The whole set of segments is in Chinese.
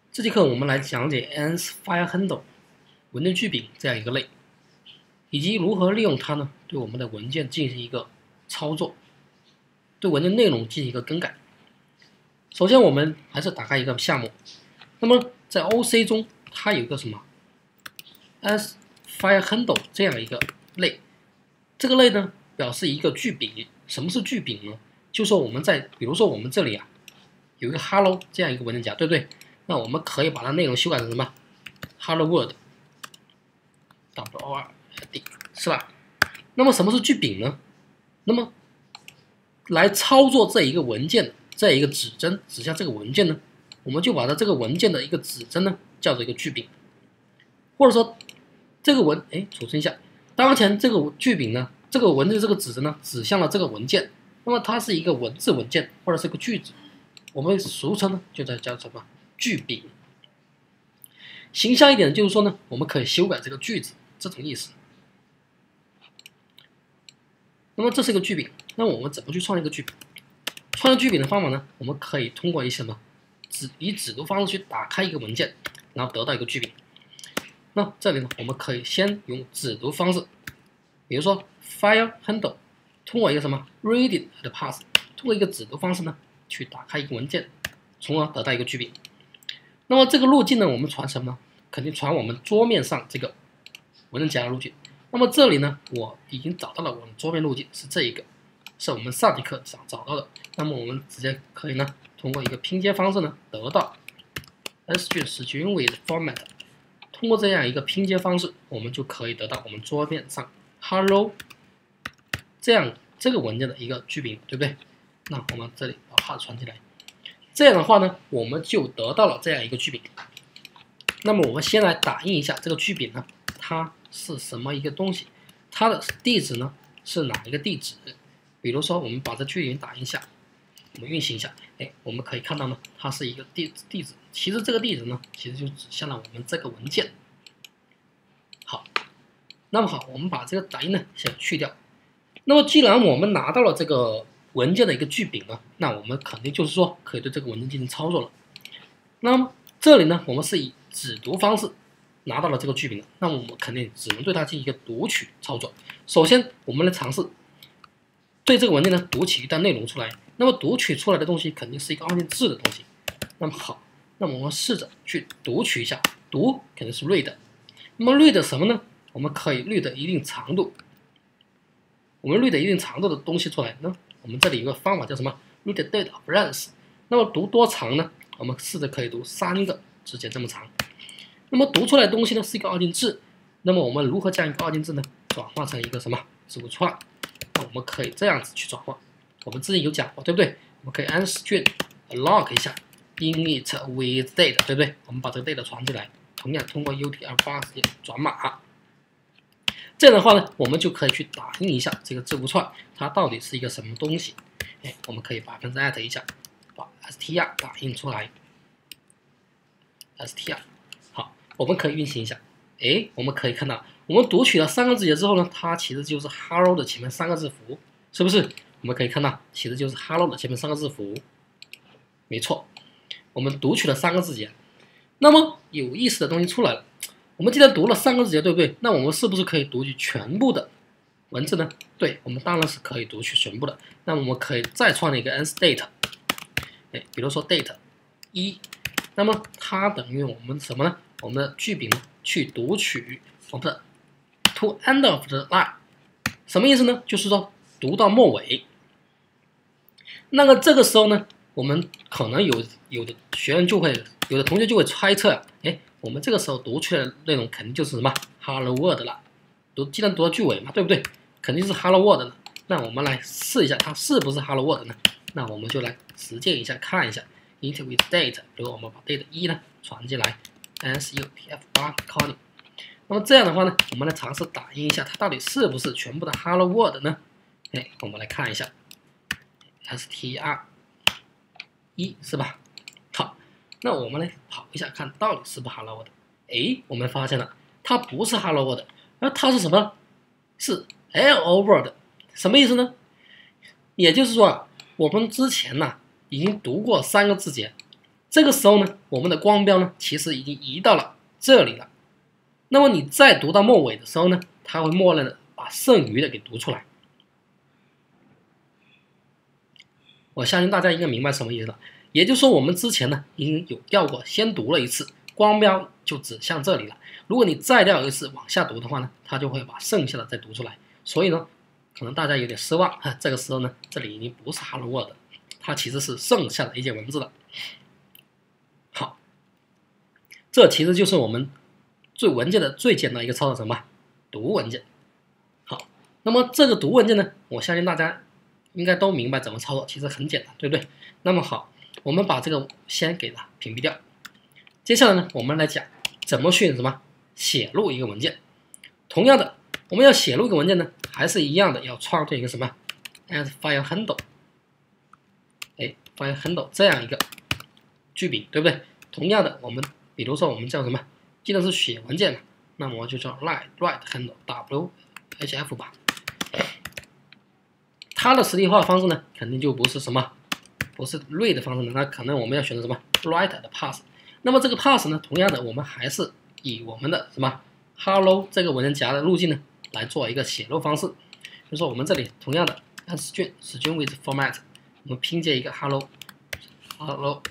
这节课我们来讲解 ANS FireHandle 文件剧饼这样一个类，以及如何利用它呢，对我们的文件进行一个操作，对文件内容进行一个更改。首先，我们还是打开一个项目。那么在 OC 中，它有一个什么 ANS FireHandle 这样一个类，这个类呢表示一个剧饼。什么是剧饼呢？就说我们比如说我们这里啊有一个 Hello 这样一个文件夹，对不对？那我们可以把它内容修改成什么 ？Hello World WORD 是吧？那么什么是剧饼呢？那么来操作这一个文件这一个指针指向这个文件呢，我们就把它这个文件的一个指针呢叫做一个剧饼，或者说这个储存一下，当前这个剧饼呢，这个文字这个指针呢指向了这个文件，那么它是一个文字文件或者是一个句子，我们俗称呢就叫什么？剧饼。形象一点就是说呢，我们可以修改这个句子，这种意思。那么这是一个剧饼，那我们怎么去创立一个剧饼？创立剧饼的方法呢，我们可以通过以指读方式去打开一个文件，然后得到一个剧饼。那这里呢，我们可以先用指读方式，比如说 FireHandle， 通过一个什么 Reading and Pass， 通过一个指读方式呢，去打开一个文件，从而得到一个剧饼。那么这个路径呢，我们传什么呢？肯定传我们桌面上这个文件夹的路径。那么这里呢，我已经找到了我们桌面路径是这一个，是我们上节课上找到的。那么我们直接可以呢，通过一个拼接方式呢，得到 string with format。通过这样一个拼接方式，我们就可以得到我们桌面上 hello 这个文件的一个剧饼，对不对？那我们这里把它传进来。这样的话呢，我们就得到了这样一个剧饼。那么我们先来打印一下这个剧饼呢，它是什么一个东西？它的地址呢是哪一个地址？比如说我们把这剧饼打印下，我们运行一下，我们可以看到呢，它是一个地址。其实这个地址呢，其实就指向了我们这个文件。好，那么好，我们把这个打印呢先去掉。那么既然我们拿到了这个文件的一个剧饼呢，那我们肯定就是说可以对这个文件进行操作了。那么这里呢，我们是以指读方式拿到了这个剧饼，那么我们肯定只能对它进行一个读取操作。首先，我们来尝试对这个文件呢读取一段内容出来。那么读取出来的东西肯定是一个二进制的东西。那么好，那么我们试着去读取一下，读肯定是 read。那么 read 什么呢？我们可以 read 一定长度。我们 read 一定长度的东西出来呢，我们这里有个方法叫什么 ？read data of length。那么读多长呢？我们试着可以读3个之间这么长。那么读出来的东西呢是一个二进制。那么我们如何将一个二进制呢转化成一个什么字符串？那我们可以这样子去转换。我们之前有讲过，对不对？我们可以按 string log 一下 init with data， 对不对？我们把这个 data 传进来，同样通过 UTF-8 直接转码。这样的话呢，我们就可以去打印一下这个字符串，它到底是一个什么东西？我们可以%@ 一下，把 str 打印出来。str 好，我们可以运行一下。我们可以看到，我们读取了3个字节之后呢，它其实就是 hello 的前面3个字符，是不是？我们可以看到，其实就是 hello 的前面3个字符。没错，我们读取了3个字节。那么有意思的东西出来了。我们既然读了3个字节，对不对？那我们是不是可以读取全部的文字呢？对，我们当然是可以读取全部的。那么我们可以再创立一个 ANS-date，比如说 date 1，那么它等于我们什么呢？我们的剧饼呢去读取我们的 to end of the line， 什么意思呢？就是说读到末尾。那么这个时候呢，我们可能有的学员就会，有的同学就会猜测，我们这个时候读出来的内容肯定就是什么 Hello World 了，既然读到句尾嘛，对不对？肯定是 Hello World 了。那我们来试一下，它是不是 Hello World 呢？那我们就来实践一下，看一下 init with date， 比如我们把 date 1呢传进来 ，UTF-8 calling。那么这样的话呢，我们来尝试打印一下，它到底是不是全部的 Hello World 呢？我们来看一下 str 1是吧？好。那我们来跑一下，看到底是不是 Hello World？ 我们发现了，它不是 Hello World， 而它是什么？是 Hello World， 什么意思呢？也就是说，我们之前呢已经读过3个字节， 这个时候呢，我们的光标呢其实已经移到了这里了。那么你再读到末尾的时候呢，它会默认的把剩余的给读出来。我相信大家应该明白什么意思了。也就是说，我们之前呢已经有调过，先读了一次，光标就指向这里了。如果你再调一次往下读的话呢，它就会把剩下的再读出来。所以呢，可能大家有点失望啊。这个时候呢，这里已经不是 Hello World， 它其实是剩下的一些文字了。好，这其实就是我们文件的最简单一个操作，什么？读文件。好，那么这个读文件呢，我相信大家应该都明白怎么操作，其实很简单，对不对？那么好，我们把这个先给它屏蔽掉。接下来呢，我们来讲怎么去写入一个文件。同样的，我们要写入一个文件呢，还是一样的，要创建一个as file handle， file handle 这样一个句柄，对不对？同样的，我们比如说我们叫既然是写文件嘛，那么我就叫 write handle WHF 吧。它的实例化方式呢，肯定就不是不是 read 的方式呢，那可能我们要选择write 的 pass。那么这个 pass 呢，同样的，我们还是以我们的hello 这个文件夹的路径呢来做一个写入方式。比如说我们这里同样的按 string with format， 我们拼接一个 hello hello，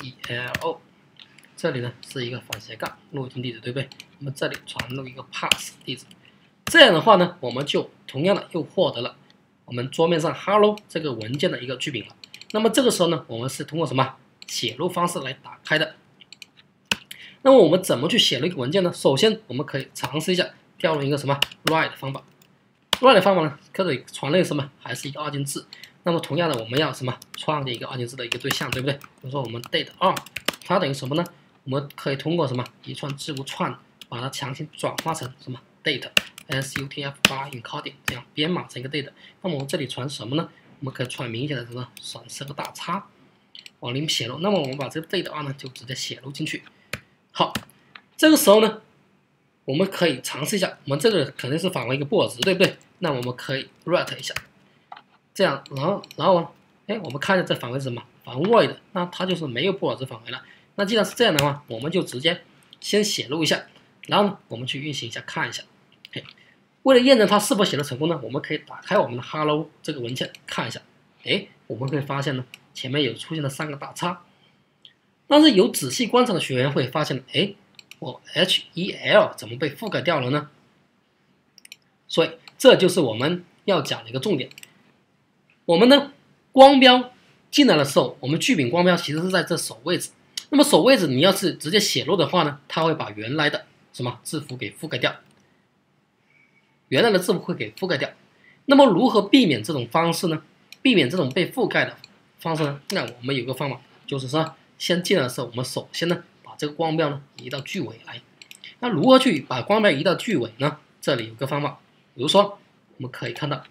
这里呢是一个反斜杠路径地址，对不对？那么这里传入一个 pass 地址，这样的话呢，我们就同样的又获得了我们桌面上 hello 这个文件的一个句柄了。那么这个时候呢，我们是通过写入方式来打开的。那么我们怎么去写入一个文件呢？首先我们可以尝试一下调用一个write 的方法。write 的方法呢，可以传类还是一个二进制。那么同样的，我们要创建一个二进制的一个对象，对不对？比如说我们 date 2，它等于什么呢？我们可以通过一串字符串把它强行转化成date SUTF8 encoding 这样编码成一个 date。那么我们这里传什么呢？我们可以传明显的闪示个大叉往里面写入。那么我们把这个 date 2呢就直接写入进去。好，这个时候呢，我们可以尝试一下，我们这个肯定是返回一个布尔值，对不对？那我们可以 write 一下，这样，然后我们看一下这返回是返回 void， 那它就是没有布尔值返回了。那既然是这样的话，我们就直接先写入一下，然后呢，我们去运行一下看一下。为了验证它是否写入成功呢，我们可以打开我们的 hello 这个文件看一下。我们会发现呢，前面有出现了3个大叉。但是有仔细观察的学员会发现，我 HEL 怎么被覆盖掉了呢？所以这就是我们要讲的一个重点。我们呢，光标进来的时候，我们句柄光标其实是在这首位置。那么首位置你要是直接写入的话呢，它会把原来的字符给覆盖掉，原来的字符会给覆盖掉。那么如何避免这种方式呢？避免这种被覆盖的方式呢？那我们有个方法，就是先进来的时候，我们首先呢把这个光标呢移到句尾来。那如何去把光标移到句尾呢？这里有个方法，比如说我们可以看到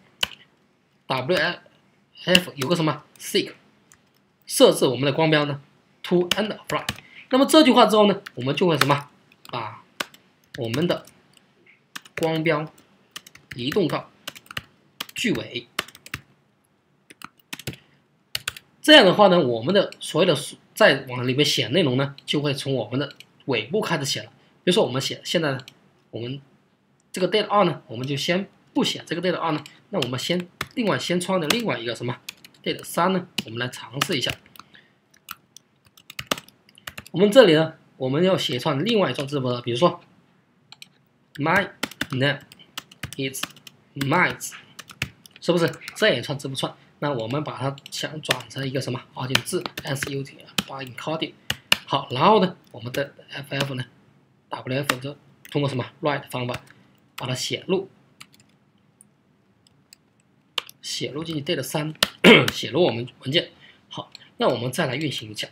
WF 有个seek 设置我们的光标呢 to end fly。那么这句话之后呢，我们就会把我们的光标移动到句尾。这样的话呢，我们的所有的再往里面写内容呢，就会从我们的尾部开始写了。比如说我们现在呢，我们这个 date 2呢，我们就先不写这个 date 2呢，那我们另外创建另外一个date 3呢，我们来尝试一下。我们这里呢，我们要写串另外一串字符，比如说 my name is Miles， 是不是这一串字符串？那我们把它想转成一个二进制 SUTF8 encoding。好，然后呢，我们的 FF 呢 ，WF 就通过write 方法把它写入进去 date 3，写入我们文件。好，那我们再来运行一下。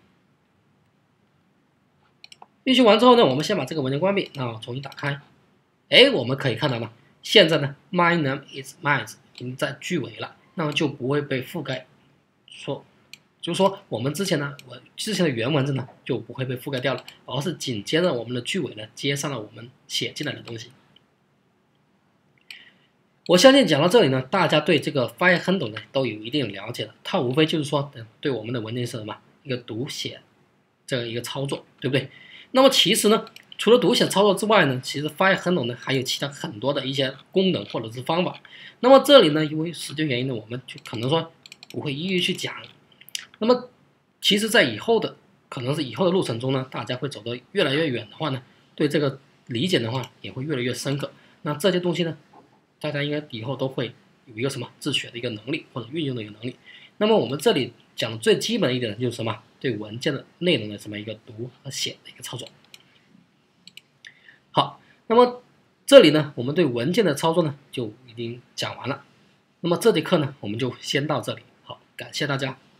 运行完之后呢，我们先把这个文件关闭，那我重新打开。我们可以看到了，现在呢 ，my name is Miles 已经在句尾了。那么就不会被覆盖，就是说我们之前的原文字呢就不会被覆盖掉了，而是紧接着我们的句尾呢接上了我们写进来的东西。我相信讲到这里呢，大家对这个 file handle 呢都有一定了解了。它无非就是说对我们的文件是一个读写这样一个操作，对不对？那么其实呢，除了读写操作之外呢，其实发现很懂呢还有其他很多的一些功能或者是方法。那么这里呢，因为时间原因呢，我们就可能说不会一一去讲。那么其实，在以后的可能是以后的路程中呢，大家会走得越来越远的话呢，对这个理解的话也会越来越深刻。那这些东西呢，大家应该以后都会有一个什么自学的一个能力或者运用的一个能力。那么我们这里讲的最基本的一点就是什么？对文件的内容的这么一个读和写的一个操作。好，那么这里呢，我们对文件的操作呢就已经讲完了。那么这节课呢，我们就先到这里。好，感谢大家。